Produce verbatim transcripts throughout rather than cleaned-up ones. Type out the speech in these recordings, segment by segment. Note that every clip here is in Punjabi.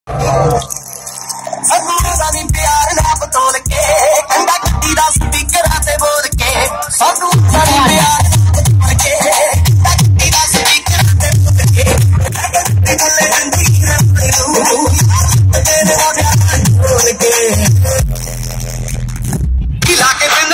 ਦਾ ਨੀ ਪਿਆਰ ਨਾ ਬਤੋਲ ਕੇ ਕੰਡਾ ਕੱਟੀ ਦਾ ਸਪੀਕਰਾਂ ਤੇ ਬੋਲ ਕੇ ਸਾਨੂੰ ਸਾਡੀ ਪਿਆਰ ਬਤੋਲ ਕੇ ਕੰਡਾ ਕੱਟੀ ਦਾ ਸਪੀਕਰਾਂ ਤੇ ਬੋਲ ਕੇ ਤੇ ਗੱਲੇ ਰੰਦੀ ਨੂੰ ਤੇਰੇ ਨਾਲ ਬੋਲ ਕੇ ਲਾ ਕੇ ਪਿੰਡ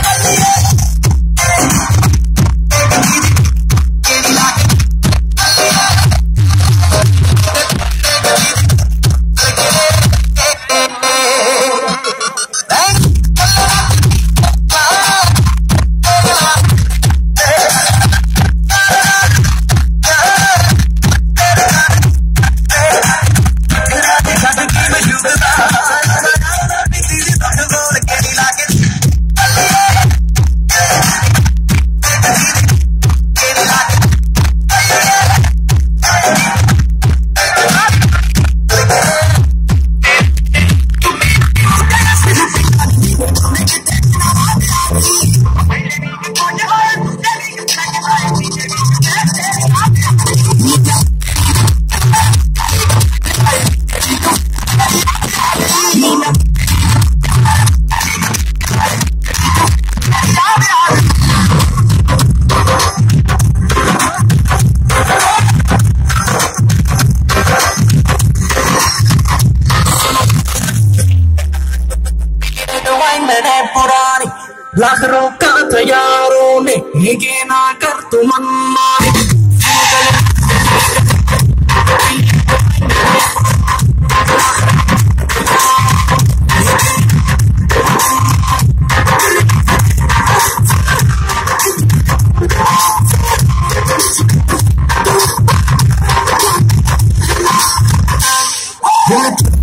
पुरानी लाख रोका था यारों ने ये ना कर तू मनमानी What?